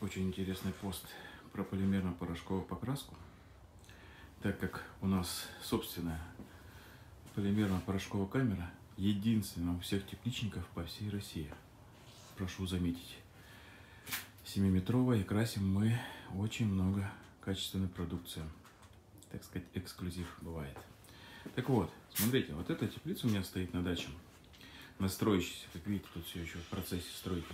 очень интересный пост про полимерно-порошковую покраску, так как у нас собственная полимерно-порошковая камера, единственная у всех тепличников по всей России. Прошу заметить, 7-метровая, и красим мы очень много качественной продукции. Так сказать, эксклюзив бывает. Так вот, смотрите, вот эта теплица у меня стоит на даче, настроящаяся, как видите, тут все еще в процессе стройки.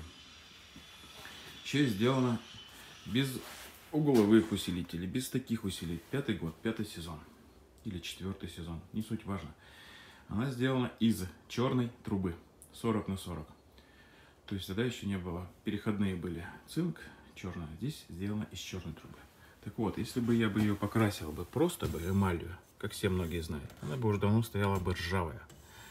Еще сделано без угловых усилителей, без таких усилителей. 5-й год, 5-й сезон или 4-й сезон, не суть важно. Она сделана из черной трубы 40 на 40. То есть тогда еще не было, переходные были цинк, черная, здесь сделано из черной трубы. Так вот, если бы я ее покрасил бы просто бы эмалью, как все многие знают, она бы уже давно стояла бы ржавая.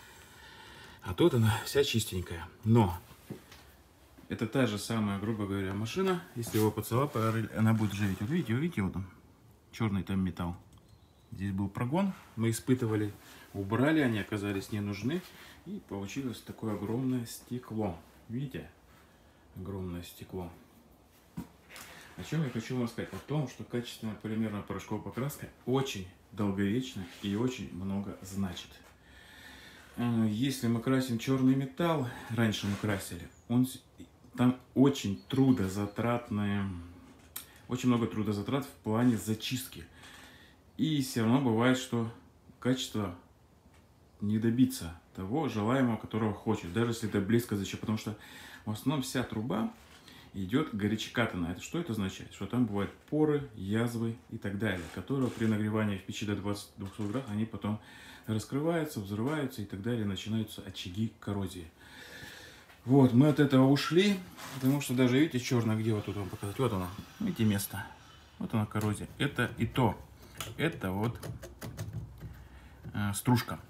А тут она вся чистенькая. Но это та же самая, грубо говоря, машина. Если его поцеловать, она будет ржаветь. Вот видите, вот он, черный там металл. Здесь был прогон, мы испытывали, убрали, они оказались не нужны. И получилось такое огромное стекло. Видите? Огромное стекло. О чем я хочу вам сказать? О том, что качественная полимерная порошковая покраска очень долговечна и очень много значит. Если мы красим черный металл, раньше мы красили, там очень трудозатратное, очень много трудозатрат в плане зачистки. И все равно бывает, что качество не добиться того желаемого, которого хочет, даже если это близко зачем. Потому что в основном вся труба идет горячекатанная. Это что это означает? Что там бывают поры, язвы и так далее, которые при нагревании в печи до 200 градусов, они потом раскрываются, взрываются и так далее, начинаются очаги коррозии. Вот, мы от этого ушли, потому что даже, видите, черная, где вот тут вам показать, вот она, видите место, вот она коррозия, это и то, это вот стружка.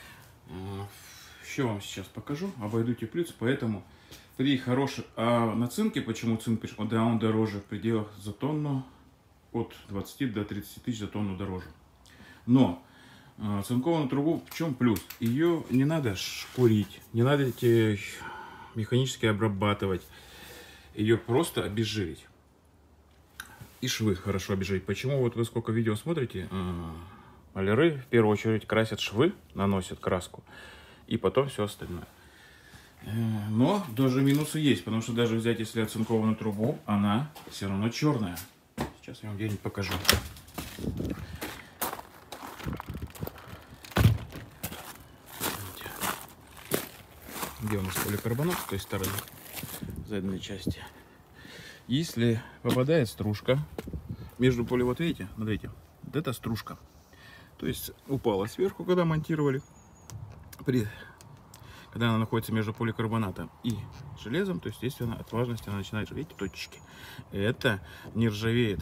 Еще вам сейчас покажу, обойду теплицу, поэтому при хорошем, а на цинке, почему цинк, да, он дороже в пределах за тонну, от 20 до 30 тысяч за тонну дороже. Но цинкованную трубу, в чем плюс? Ее не надо шпурить, не надо механически обрабатывать. Ее просто обезжирить. И швы хорошо обезжирить. Почему вот вы сколько видео смотрите, маляры в первую очередь красят швы, наносят краску, и потом все остальное. Но даже минусы есть, потому что даже взять, если оцинкованную трубу, она все равно черная. Сейчас я вам где-нибудь покажу. Где у нас поликарбонат с той стороны, задней части. Если попадает стружка между поле, вот видите, смотрите, вот это стружка. То есть упала сверху, когда монтировали. Когда она находится между поликарбонатом и железом, то естественно от влажности она начинает, видите, точечки. Это не ржавеет.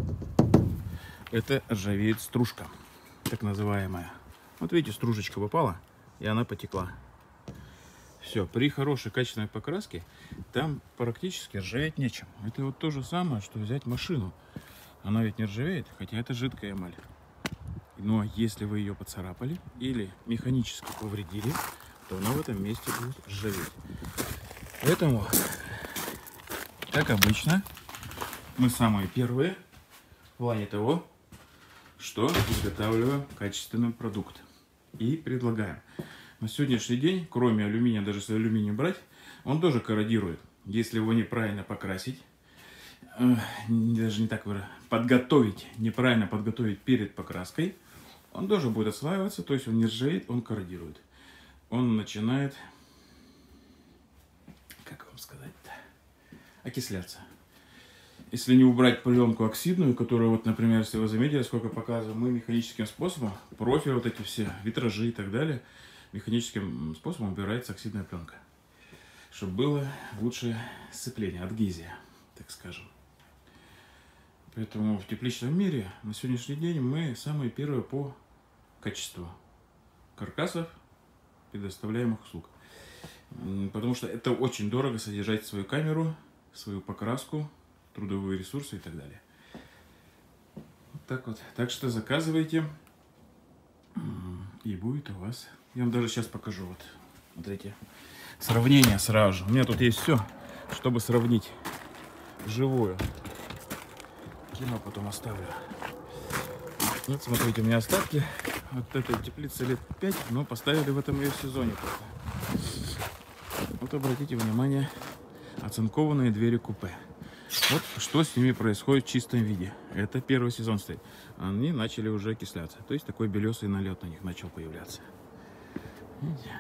Это ржавеет стружка, так называемая. Вот видите, стружечка попала, и она потекла. Все, при хорошей качественной покраске там практически ржаветь нечем. Это вот то же самое, что взять машину. Она ведь не ржавеет, хотя это жидкая эмаль. Но если вы ее поцарапали или механически повредили, то она в этом месте будет ржаветь. Поэтому, как обычно, мы самые первые в плане того, что изготавливаем качественный продукт и предлагаем. На сегодняшний день, кроме алюминия, даже если алюминий брать, он тоже корродирует. Если его неправильно покрасить, даже не так подготовить, неправильно подготовить перед покраской, он тоже будет отслаиваться, то есть он не ржавеет, он корродирует. Он начинает, как вам сказать-то, окисляться. Если не убрать пленку оксидную, которую, вот, например, если вы заметили, сколько показываем, мы механическим способом, профиль, вот эти все, витражи и так далее, механическим способом убирается оксидная пленка, чтобы было лучшее сцепление, адгезия, так скажем. Поэтому в тепличном мире на сегодняшний день мы самые первые по качеству каркасов, предоставляемых услуг. Потому что это очень дорого содержать свою камеру, свою покраску, трудовые ресурсы и так далее. Вот так вот. Так что заказывайте, и будет у вас. Я вам даже сейчас покажу. Вот, смотрите. Сравнение сразу же. У меня тут есть все, чтобы сравнить живую. Кину, потом оставлю. Вот смотрите, у меня остатки вот этой теплицы лет 5, но поставили в этом ее сезоне только. Вот обратите внимание, оцинкованные двери купе. Вот что с ними происходит в чистом виде. Это первый сезон стоит. Они начали уже окисляться. То есть такой белесый налет на них начал появляться. Видите?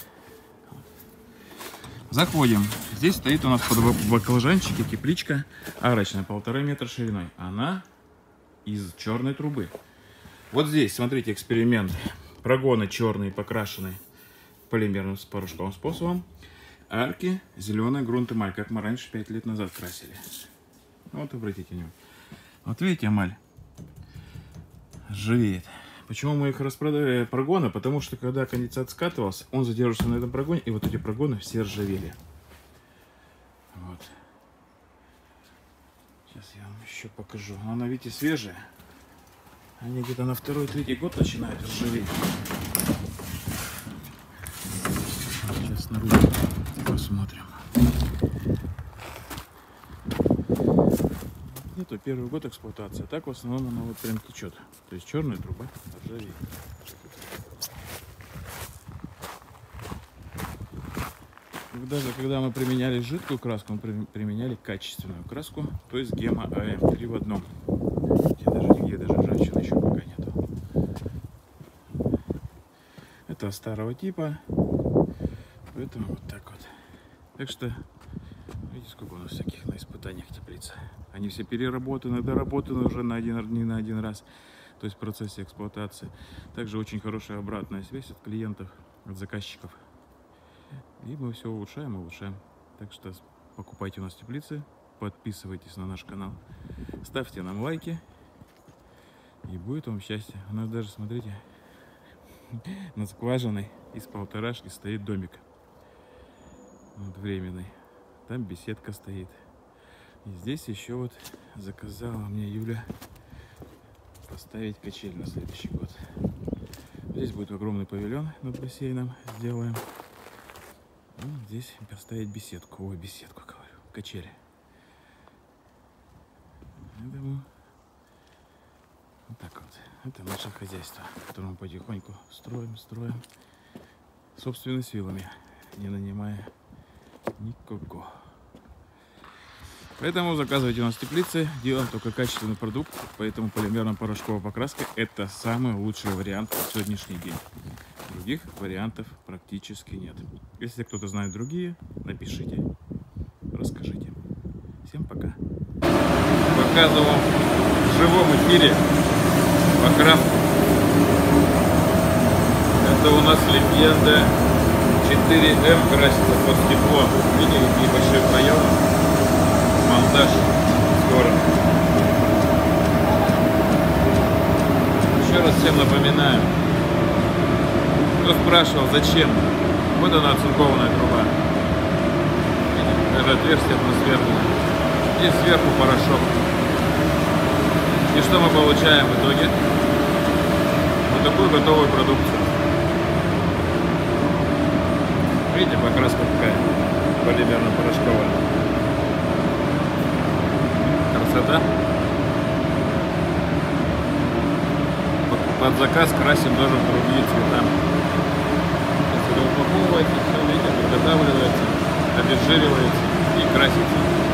Заходим. Здесь стоит у нас под баклажанчики тепличка арочная, 1,5 метра шириной. Она из черной трубы. Вот здесь, смотрите, эксперимент. Прогоны черные, покрашены полимерным порошковым способом. Арки, зеленый грунт эмаль, как мы раньше 5 лет назад красили. Вот обратите внимание. Вот видите, эмаль ржавеет. Почему мы их распродали, прогоны? Потому что когда конденсат скатывался, он задерживался на этом прогоне, и вот эти прогоны все ржавели. Вот. Сейчас я вам еще покажу. Она, видите, свежая. Они где-то на 2-3 год начинают ржаветь. Сейчас снаружи посмотрим. Это первый год эксплуатации. Так в основном она вот прям течет. То есть черная труба ржавеет. Даже когда мы применяли жидкую краску, мы применяли качественную краску, то есть гема АМ 3 в одном. Нигде даже ржавчины еще пока нету. Это старого типа, поэтому вот так вот. Так что видите, сколько у нас всяких на испытаниях теплиц. Они все переработаны, доработаны уже не на один раз, то есть в процессе эксплуатации. Также очень хорошая обратная связь от клиентов, от заказчиков. И мы все улучшаем, улучшаем. Так что покупайте у нас теплицы, подписывайтесь на наш канал, ставьте нам лайки, и будет вам счастье. У нас даже, смотрите, на скважиной из полторашки стоит домик. Вот временный. Там беседка стоит. И здесь еще вот заказала мне Юля поставить качель на следующий год. Здесь будет огромный павильон над бассейном. Сделаем. И здесь поставить беседку. Ой, беседку, говорю. Качели. Я думаю, вот так вот. Это наше хозяйство, которое мы потихоньку строим. Собственными силами, не нанимая никого. Поэтому заказывайте у нас теплицы, делаем только качественный продукт, поэтому полимерно-порошковая покраска – это самый лучший вариант на сегодняшний день. Других вариантов практически нет. Если кто-то знает другие, напишите, расскажите. Всем пока. Показывал в живом эфире покраску. Это у нас легенда 4М красится под стекло. Видите, какие большие проемы. Монтаж скоро. Еще раз всем напоминаю, кто спрашивал, зачем. Вот она, оцинкованная труба. Это отверстие атмосферное. И сверху порошок. И что мы получаем в итоге? Вот такую готовую продукцию. Видите, покраска какая полимерно-порошковая. Красота. Под заказ красим даже в другие цвета. Если вы упаковываете, все, видите, подготавливается, обезжиривается и красится.